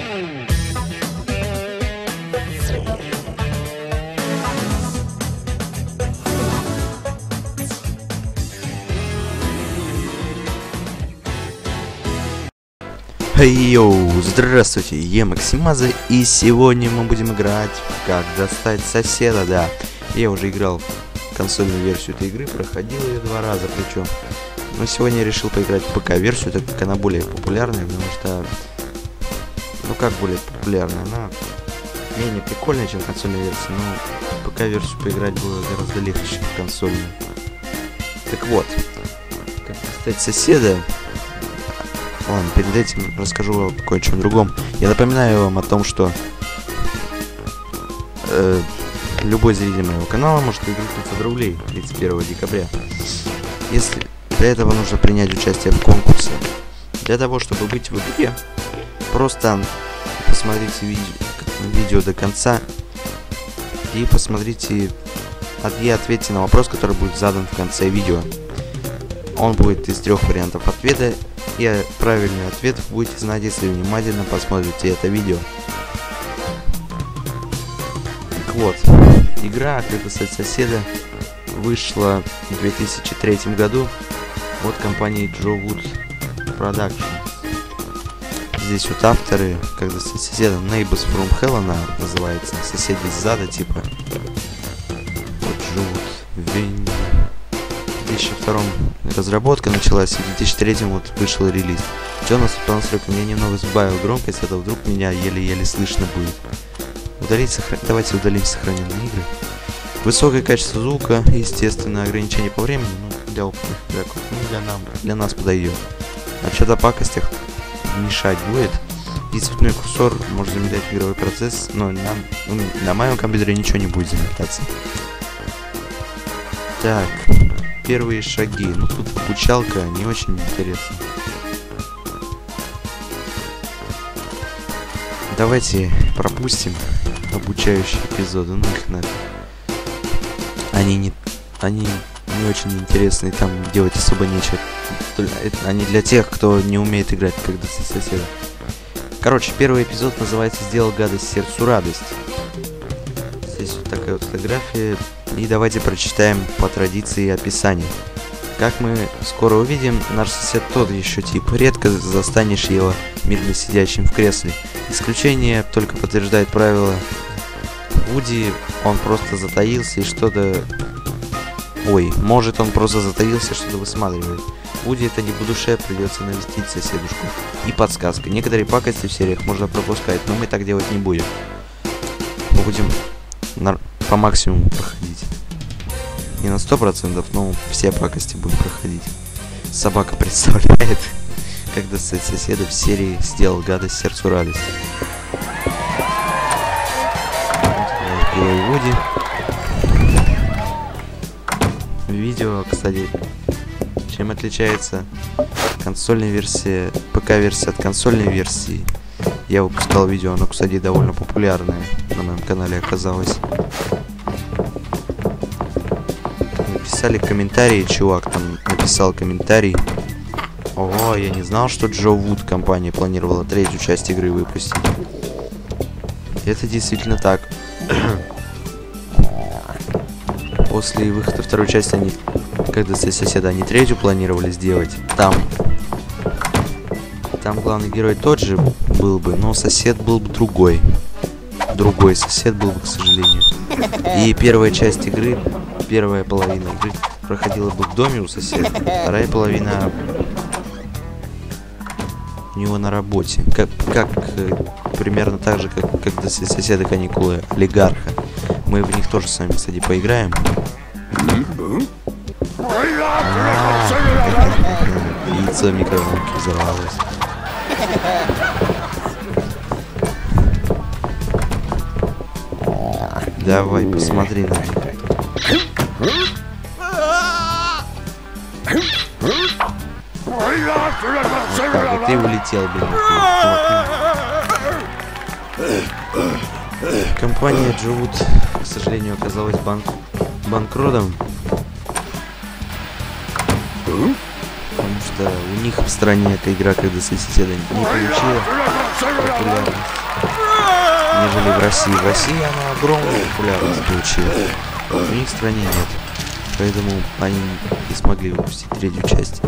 Йоу, здравствуйте, я Максимаза, и сегодня мы будем играть в Как достать соседа, да. Я уже играл в консольную версию этой игры, проходил ее 2 раза причем. Но сегодня я решил поиграть в ПК-версию, так как она более популярная, потому что... Ну как более популярная, она менее прикольная, чем консольная версия, но ПК-версию поиграть было гораздо легче, чем консольную. Так вот, как достать соседа... Ладно, перед этим расскажу о кое-чем другом. Я напоминаю вам о том, что любой зритель моего канала может выиграть 500 рублей 31 декабря. Если для этого нужно принять участие в конкурсе. Для того, чтобы быть в игре, просто посмотрите видео до конца и посмотрите и ответьте на вопрос, который будет задан в конце видео. Он будет из 3 вариантов ответа. И правильный ответ вы будете знать, если внимательно посмотрите это видео. Так вот, игра «Как достать соседа» вышла в 2003 году от компании Joe Wood Production. Здесь вот авторы «Как достать соседа», Neighbors from Hell она называется, соседи сзади типа. Вот Joe Wood. В 2002 разработка началась, и в 2003 вот вышел релиз. Что у нас тут по настройкам? Я немного сбавил громкость, а то вдруг меня еле-еле слышно будет. Давайте удалим сохраненные игры. Высокое качество звука, естественно, ограничение по времени, ну, для опытных игроков, ну, для нас подойдет. А что-то о пакостях мешать будет. И цветной курсор может замедлять игровой процесс, но на моем компьютере ничего не будет замедляться. Так. Первые шаги. Ну тут обучалка не очень интересна. Давайте пропустим обучающие эпизоды. Ну их нафиг. Они не очень интересные, там делать особо нечего. Они для тех, кто не умеет играть в Как достать соседа. Короче, первый эпизод называется «Сделал гадость сердцу радость». Здесь вот такая вот фотография. И давайте прочитаем по традиции описание. Как мы скоро увидим, наш сосед тот еще тип. Редко застанешь его мирно сидящим в кресле. Исключение только подтверждает правило. Вуди, он просто затаился и что-то... Ой, может он просто затаился, что-то высматривает. Вуди это не по душе, придется навестить соседушку. И подсказка. Некоторые пакости в сериях можно пропускать, но мы так делать не будем. Мы будем по максимуму проходить. Не на 100%, но все пакости будем проходить. Собака представляет, как достать соседа в серии «Сделал гадость сердцу радость». Вуди. Видео, кстати, чем отличается консольная версия, ПК-версия от консольной версии. Я выпускал видео, оно, кстати, довольно популярное на моем канале оказалось. Написали комментарии, чувак там написал комментарий. Ого, я не знал, что Joe Wood компания планировала 3-ю часть игры выпустить. Это действительно так. После выхода 2-й части они, Как достать соседа, они 3-ю планировали сделать. Там главный герой тот же был бы, но сосед был бы другой. Другой сосед был бы, к сожалению. И первая часть игры, первая половина игры проходила бы в доме у соседа, вторая половина у него на работе. Как примерно так же, как достать соседа каникулы олигарха. Мы в них тоже с вами, кстати, поиграем. Яйцо микроволновки взорвалось. Давай, посмотри на них. Так, ты улетел, блин. Компания Joe Wood, к сожалению, оказалась банкротом. Потому что у них в стране эта игра, когда соседа не получила популярность. нежели в России. В России она огромную популярность получила. В их стране нет. Поэтому они не смогли выпустить третью часть.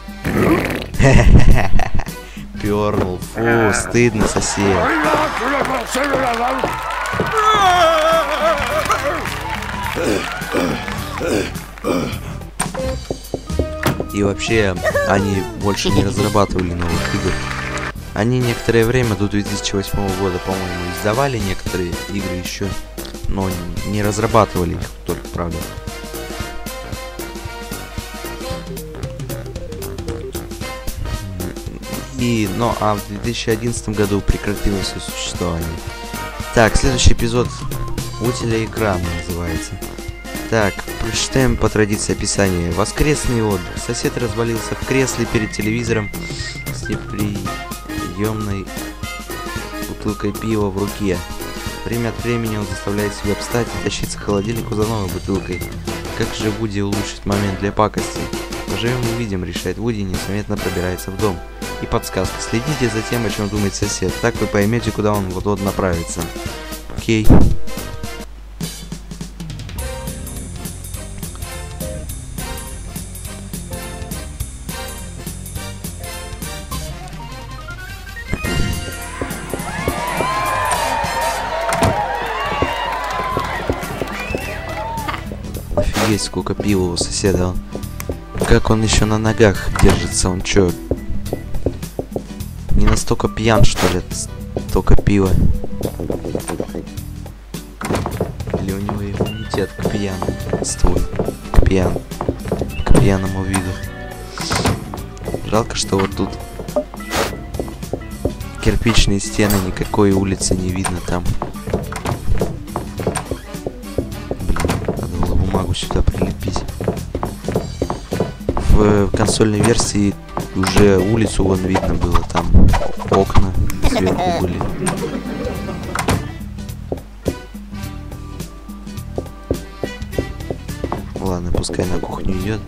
Пернул. Фу, стыдно, сосед. И вообще, они больше не разрабатывали новых игр. Они некоторое время, до 2008 года, по-моему, издавали некоторые игры еще, но не разрабатывали их только, правда. А в 2011 году прекратилось свое существование. Так, следующий эпизод «У телеэкрана» называется. Так, прочитаем по традиции описание. Воскресный отдых. Сосед развалился в кресле перед телевизором с неприемной бутылкой пива в руке. Время от времени он заставляет себя встать и тащиться к холодильнику за новой бутылкой. Как же Вуди улучшить момент для пакости? Поживем увидим, решает Вуди, незаметно пробирается в дом. И подсказка. Следите за тем, о чем думает сосед. Так вы поймете, куда он вот-вот направится. Окей. Офигеть, сколько пива у соседа. Как он еще на ногах держится, он чё? Не настолько пьян, что ли, столько пива? Или у него иммунитет к пьянству, к пьяному виду. Жалко, что вот тут кирпичные стены, никакой улицы не видно там. Блин, надо было бумагу сюда прилепить. В консольной версии уже улицу вон видно было, там окна сверху были. Ладно, пускай на кухню идет.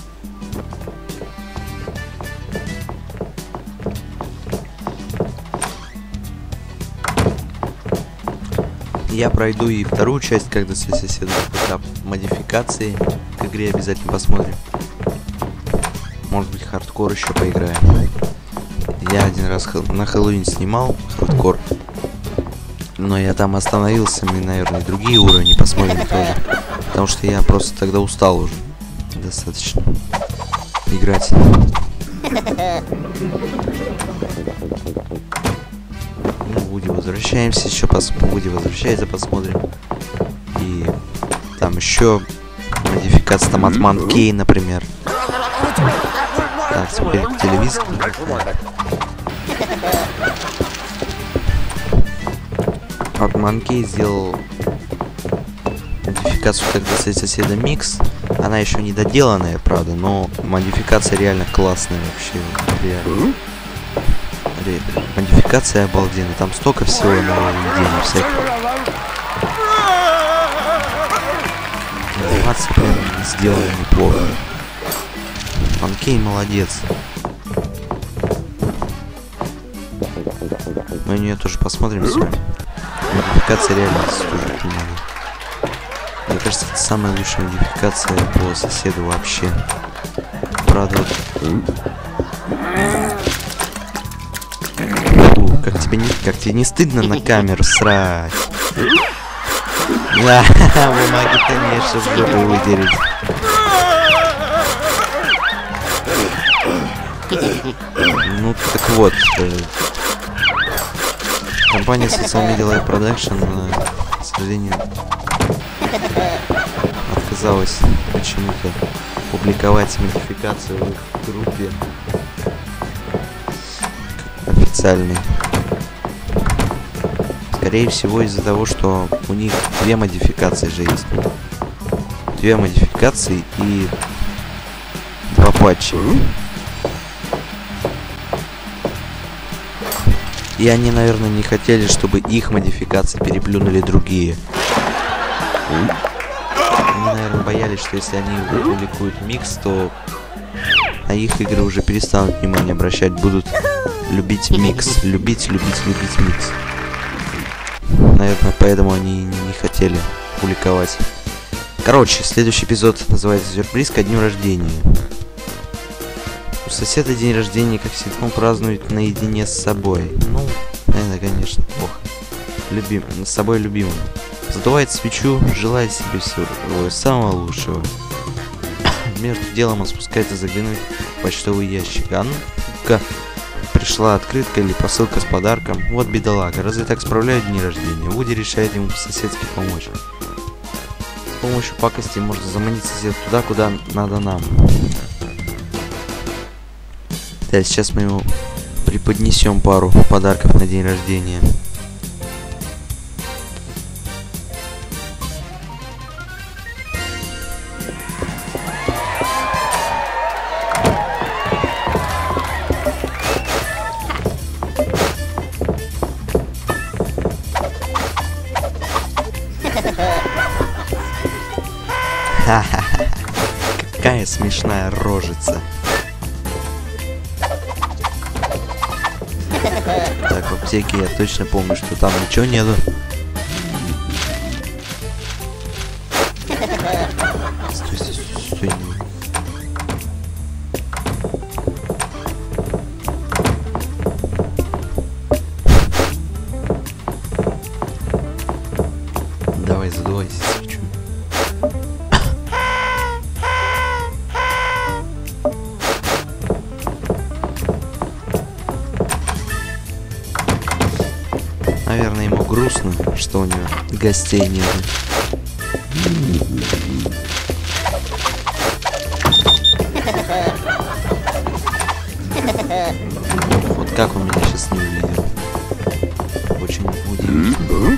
Я пройду и вторую часть, когда с соседом этап модификации к игре обязательно посмотрим. Может быть, хардкор еще поиграем. Я один раз на Хэллоуин снимал хардкор, но я там остановился, мы, наверное, другие уровни посмотрим тоже. Потому что я просто тогда устал уже достаточно играть. Ну, Вуди возвращаемся, еще Вуди возвращается, посмотрим. И там еще модификация, там от Манкей, например. Так, теперь к телевизору. От Манкей сделал модификацию, когда с соседом Микс. Она еще не доделанная, правда, но модификация реально классная вообще. Реально. Модификация обалденная. Там столько всего нововведений всяких. Анимация прям сделана неплохо. Манкей молодец. Мы на нее тоже посмотрим сегодня. Модификация реально стоит внимания. Мне кажется, это самая лучшая модификация по соседу вообще. Правда, как тебе не стыдно на камеру срать? Да, бумаги, конечно, в жопу выдерить. Ну, так вот. Компания Social Media Live Production, к сожалению, отказалась почему-то публиковать модификацию в их группе официальной. Скорее всего, из-за того, что у них две модификации же есть. Две модификации и два патча. И они, наверное, не хотели, чтобы их модификации переплюнули другие. Они, наверное, боялись, что если они публикуют микс, то на их игры уже перестанут внимание обращать, будут любить микс. Любить микс. наверное, поэтому они не хотели публиковать. Короче, следующий эпизод называется «Сюрприз ко дню рождения». У соседа день рождения, как всегда, он празднует наедине с собой. Ну, это, конечно, плохо. С собой любимым. Задувает свечу, желает себе всего самого лучшего. Между делом он спускается заглянуть в почтовый ящик. А ну-ка, пришла открытка или посылка с подарком. Вот бедолага, разве так справляют дни рождения? Вуди решает ему по-соседски помочь. С помощью пакости можно заманить соседа туда, куда надо нам. Да, сейчас мы ему преподнесем пару подарков на день рождения. Ха-ха-ха, какая смешная рожица. Так, в аптеке я точно помню, что там ничего нету. Стой, стой, стой. Давай, задувайся свечу. Наверное, ему грустно, что у него гостей нет. Вот как он меня сейчас не увидел. Очень удивительно.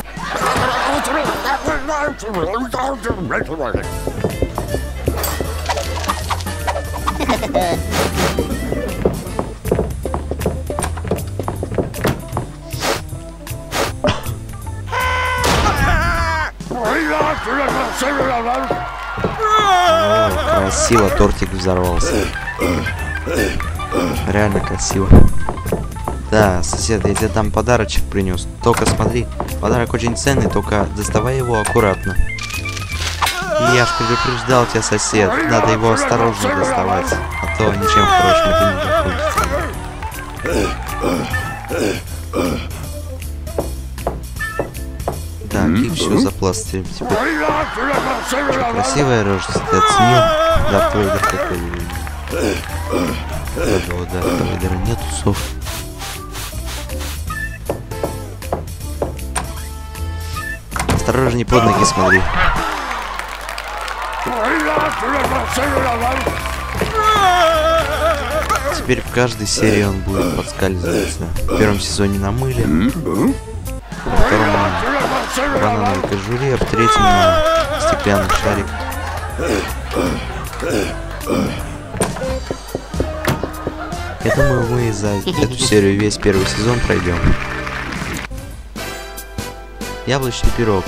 О, красиво, тортик взорвался. Реально красиво. Да, сосед, я тебе там подарочек принес. Только смотри, подарок очень ценный, только доставай его аккуратно. Я ж предупреждал тебя, сосед. Надо его осторожно доставать, а то ничем хорошим это не закончится. Так, и все запластырим теперь. Красивая рожица, ты оценил? Дарт Вейдер какой. У Дарта Вейдера нет усов. Осторожней, под ноги смотри. Теперь в каждой серии он будет подскальзываться. В первом сезоне на мыле, во втором на банановой кожуре, а в третьем на стеклянный шарик. Я думаю, мы за эту серию весь первый сезон пройдем. Яблочный пирог.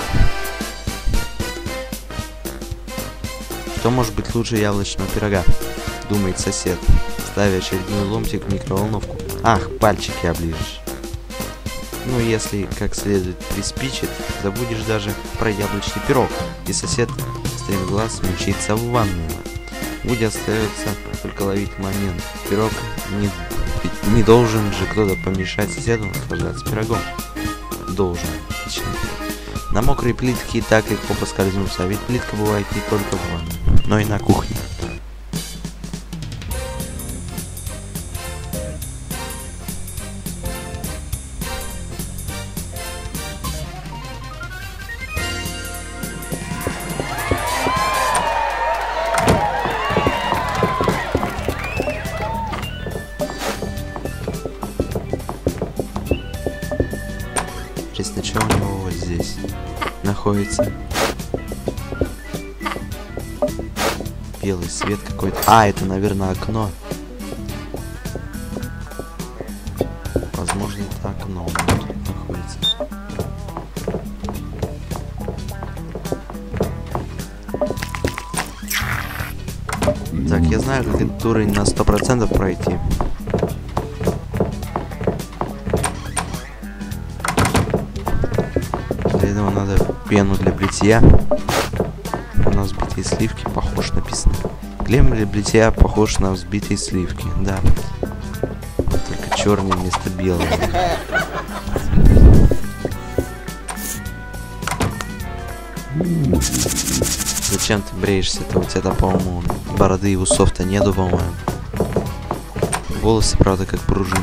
Что может быть лучше яблочного пирога? Думает сосед, ставя очередной ломтик в микроволновку. Ах, пальчики оближешь. Ну, если как следует приспичит, забудешь даже про яблочный пирог. И сосед, стремглаз, мчится в ванную. Вуди остается только ловить момент. Пирог не должен же кто-то помешать соседу наслаждаться пирогом. Должен. Отлично. На мокрой плитке и так легко поскользнуться, а ведь плитка бывает не только в ванной, но и на кухне. Сначала у него вот здесь находится белый свет какой-то. А, это, наверное, окно. Возможно, это окно тут находится. Так, я знаю, как этот уровень на 100% пройти. него надо пену для бритья. У нас взбитые сливки, похож написано. Клем для бритья похож на взбитые сливки, да. Только черный вместо белого. Зачем ты бреешься-то? У тебя, по-моему, бороды и усов-то нету, по-моему. Волосы, правда, как пружина.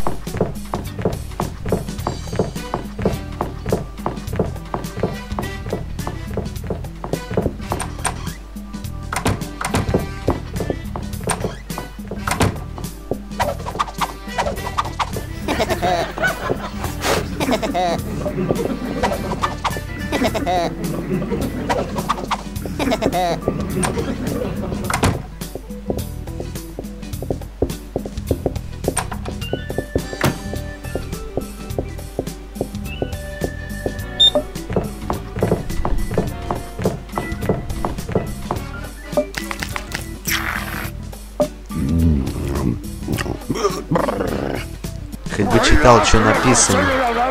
Хоть бы читал, что написано.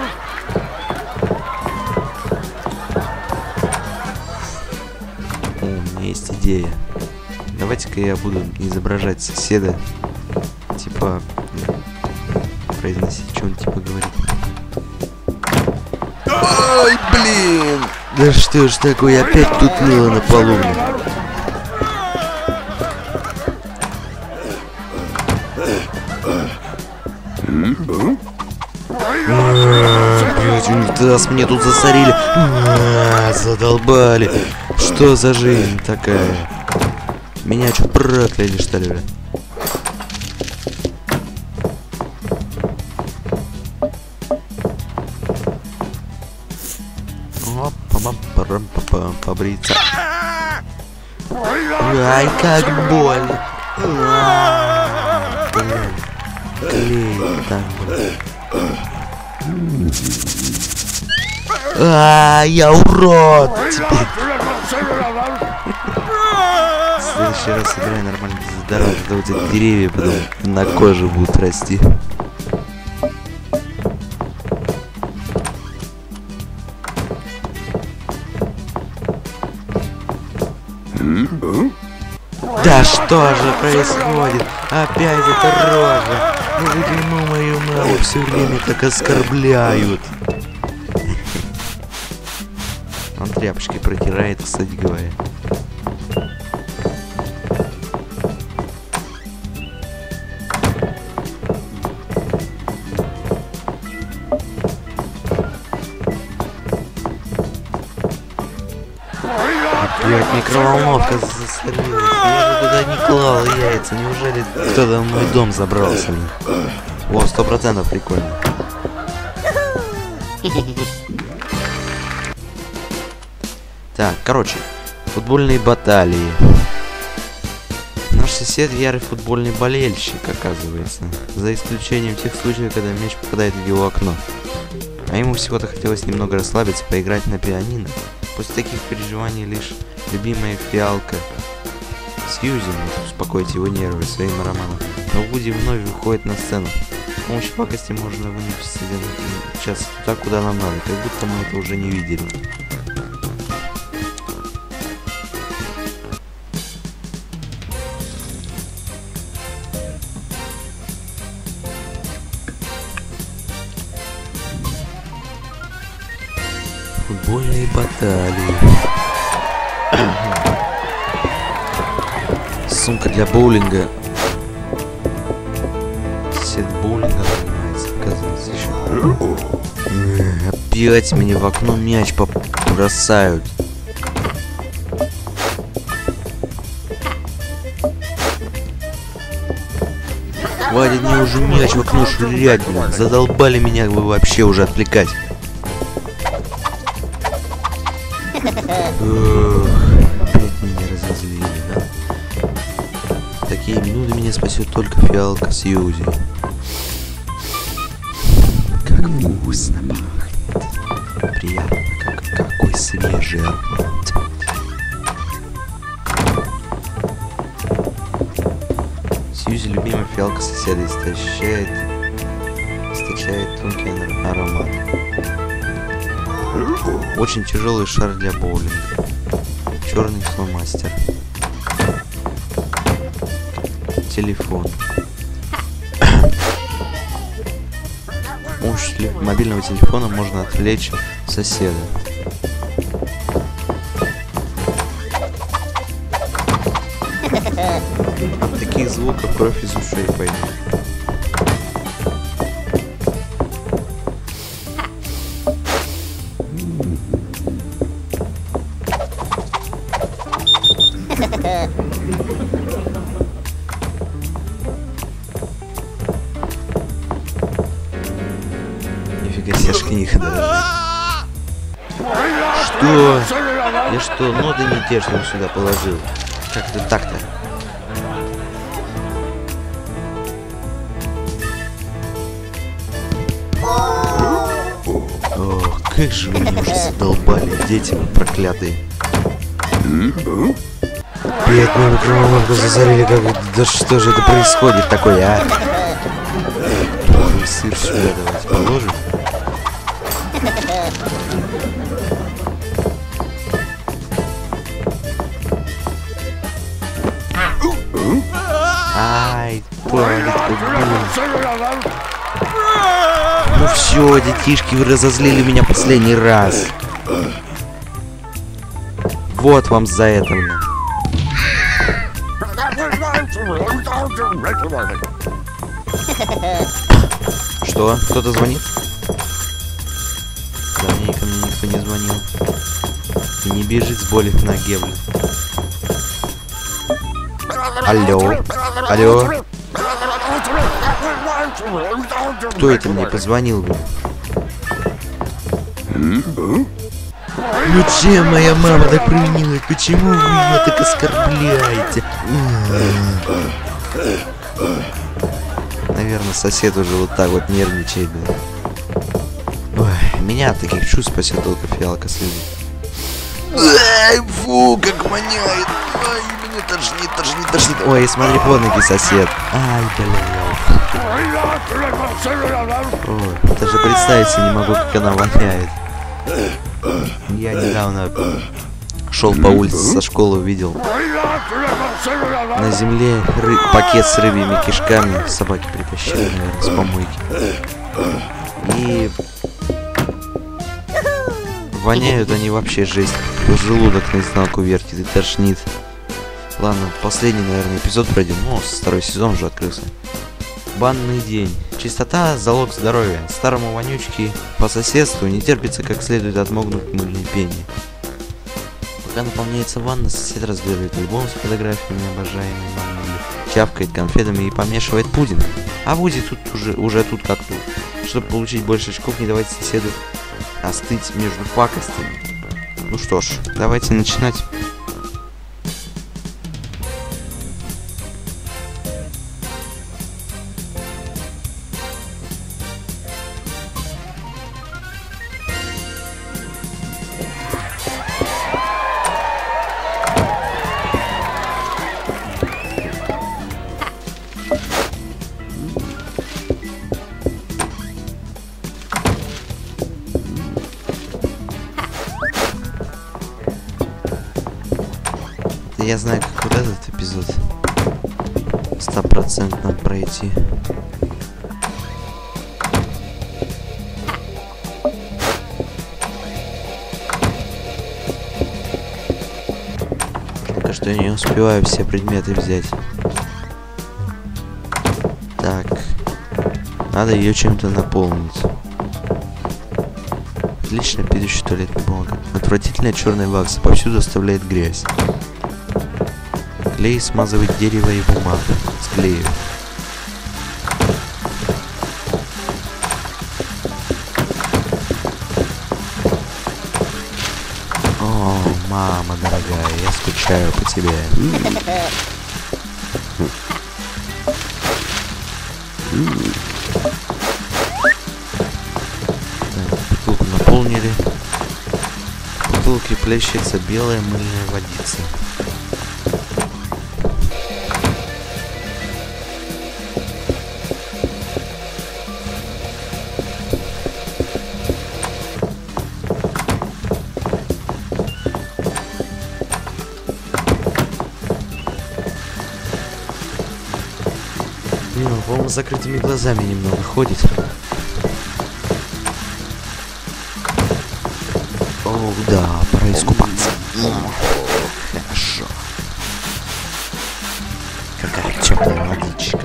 О, у меня есть идея. Давайте-ка я буду изображать соседа. Типа, произносить, что он типа говорит. Ой, блин! Да что ж такое, опять тут мыло на полу. Блять, раз мне тут засорили. Задолбали. Что за жизнь такая? Меня что, прокляли, что ли? Побриться. Ай, как больно. Клей, так, я урод! Теперь. В следующий раз играй нормально, здорово, когда у тебя деревья потом на коже будут расти. Да что же происходит? Опять эта рожа! Ну, мою маму все время так оскорбляют. Он тряпочкой протирает, кстати говоря. Блять, микроволновка засорилась. Я же туда не клал яйца. Неужели кто-то в мой дом забрался? О, 100% прикольно. Так, короче, футбольные баталии. Наш сосед ярый футбольный болельщик, оказывается. За исключением тех случаев, когда мяч попадает в его окно. А ему всего-то хотелось немного расслабиться, поиграть на пианино. После таких переживаний лишь любимая фиалка Сьюзи может успокоить его нервы своим романом. Но Вуди вновь выходит на сцену. С помощью пакости можно вынуть сейчас туда, куда нам надо, как будто мы это уже не видели. Футбольные баталии. Сумка для боулинга. Сет боулинга занимается, оказывается, еще. Опять мне в окно мяч бросают. Хватит мне уже мяч в окно швырять, блин. Задолбали меня вы вообще уже отвлекать. Опять меня разозлили, да? В такие минуты меня спасет только фиалка Сьюзи. Как вкусно пахнет. Приятно, какой свежий аромат. Сьюзи любимая фиалка соседа источает тонкий аромат. Очень тяжелый шар для боулинга. Черный фломастер. Телефон. С помощью мобильного телефона можно отвлечь соседа. От таких звуков кровь из ушей пойдет. Нифига себе ж книга даже. Что? Я что, ноты не те, что он сюда положил? Как это так-то? Ох, как же вы меня уже задолбали, дети вы проклятые. 5 минут микроволновку засорили, как... Да что же это происходит такое, а? Тухлый сыр сюда давайте положим. Ай, палец, ну все, детишки, вы разозлили меня последний раз. Вот вам за это, блин. Что? Кто-то звонит? Давненько мне никто не звонил. И не бежит с боли в ноге, блин. Алло? Алло? Кто это мне позвонил, блин? Ну чем моя мама так провинилась? Почему вы меня так оскорбляете? Наверное, сосед уже вот так вот нервничает, блин. Ой, меня от таких чувств спасет только фиалка слезы. Ай, фу, как воняет. Ай, мне тошнит. Ой, смотри под ноги, сосед. Ай, блин. Ой, даже представить не могу, как она воняет. Я недавно шел по улице со школы, увидел на земле пакет с рыбьими кишками. Собаки притащили, наверное, с помойки. И воняют они вообще жесть. Желудок наизнанку вертит и тошнит. Ладно, последний, наверное, эпизод пройдем. Ну, второй сезон уже открылся. Банный день. Чистота – залог здоровья. Старому вонючке по соседству не терпится как следует отмогнуть мыльные пени. Пока наполняется ванна, сосед разглядывает альбом с фотографиями обожаемой мамы, чавкает конфетами и помешивает пудинг. А Вузи тут уже тут как тут. Чтобы получить больше очков, не давайте соседу остыть между пакостями. Ну что ж, давайте начинать. Я знаю, как вот этот эпизод 100% пройти. Только что я не успеваю все предметы взять. Так. Надо ее чем-то наполнить. Отлично пишущий туалетный бумага. Отвратительная черная вакса повсюду оставляет грязь. Клей смазывает дерево и бумагу. Склею. О, мама дорогая, я скучаю по тебе. Так, бутылку наполнили. В бутылке плещется белая мыльная водица. с закрытыми глазами немного ходит. О, да, пора искупаться. Хорошо. Какая теплая водичка.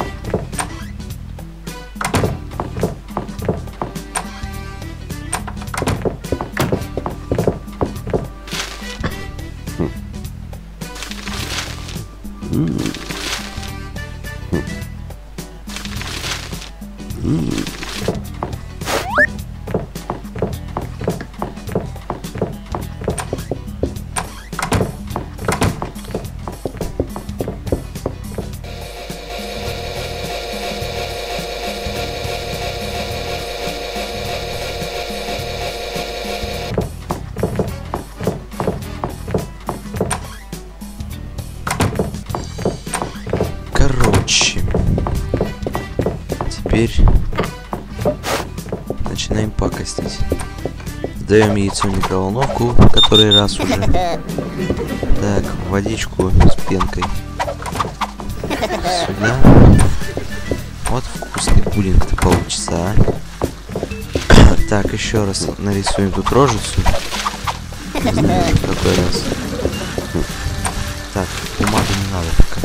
Короче, теперь начинаем пакостить. Даем яйцо в микроволновку, в который раз уже. Так, водичку с пенкой сюда. Вот вкусный пудинг-то получится, а. Так, еще раз нарисуем тут рожицу. Не знаю, в какой раз. Так, бумагу не надо пока.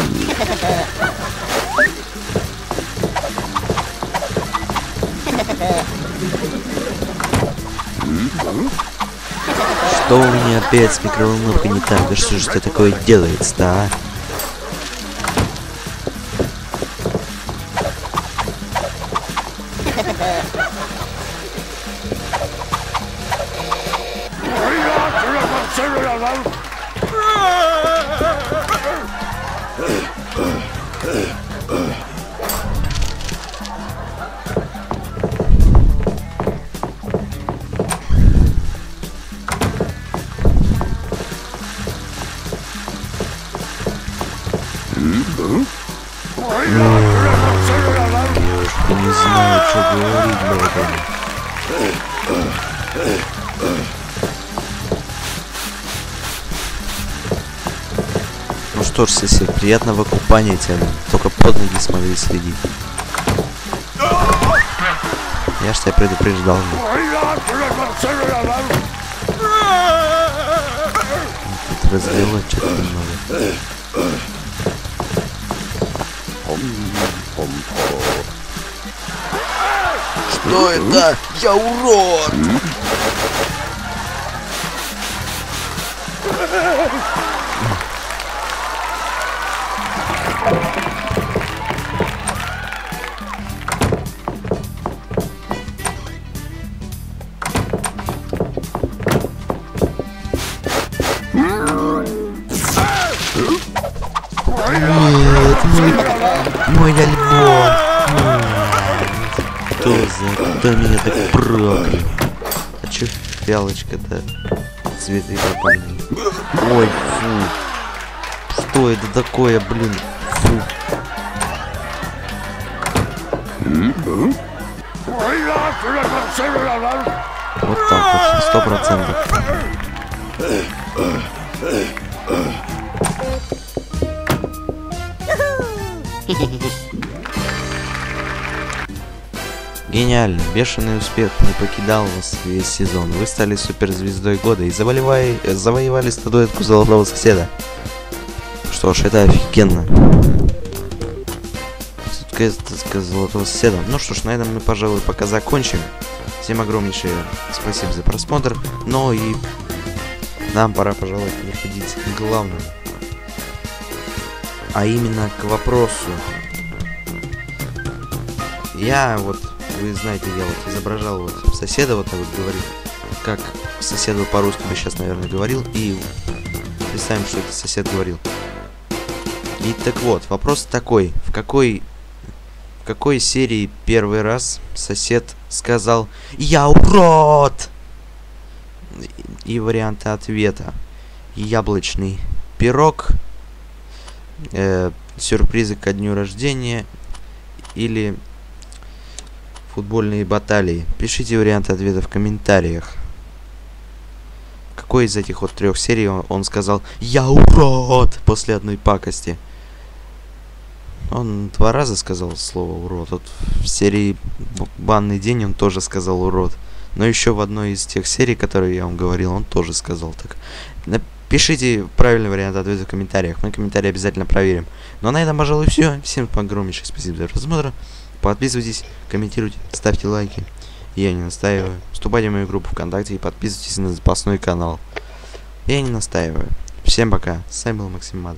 Что у меня опять с микроволновкой не так? Да что же это такое делается-то, а? Я не знаю, что говорить для этого. Ну что ж, сосед, приятного купания тебе. Только под ноги смотри, следи. Я ж тебя предупреждал. Тут разлило что-то немного. Что это? Я урод! Нет, мой альбом. Кто меня так проклял? А чё фиалочка-то цветы пропали? Ой, фу. Что это такое, блин? Фу. Вот так вот, 100%. Гениально, бешеный успех не покидал вас весь сезон. Вы стали суперзвездой года и завоевали статуэтку золотого соседа. Что ж, это офигенно. Статуэтка золотого соседа. Ну что ж, на этом мы, пожалуй, пока закончим. Всем огромнейшее спасибо за просмотр. Ну и нам пора, пожалуй, переходить к главному. А именно к вопросу. Я вот, вы знаете, я вот изображал вот соседа, вот так вот говорил, как соседу по-русски бы сейчас, наверное, говорил, и представим, что это сосед говорил. И так вот, вопрос такой, в какой серии первый раз сосед сказал «Я урод!» И варианты ответа: яблочный пирог, сюрпризы ко дню рождения или футбольные баталии. Пишите варианты ответа в комментариях. Какой из этих вот 3 серий он сказал «Я урод!» после одной пакости? Он 2 раза сказал слово урод. Вот в серии «Банный день» он тоже сказал урод. Но еще в одной из тех серий, которые я вам говорил, он тоже сказал так. Напишите правильный вариант ответа в комментариях. Мы комментарии обязательно проверим. Ну а на этом, пожалуй, все. Всем огромнейшее спасибо за просмотр. Подписывайтесь, комментируйте, ставьте лайки. Я не настаиваю. Вступайте в мою группу ВКонтакте и подписывайтесь на запасной канал. Я не настаиваю. Всем пока. С вами был Максим Мада.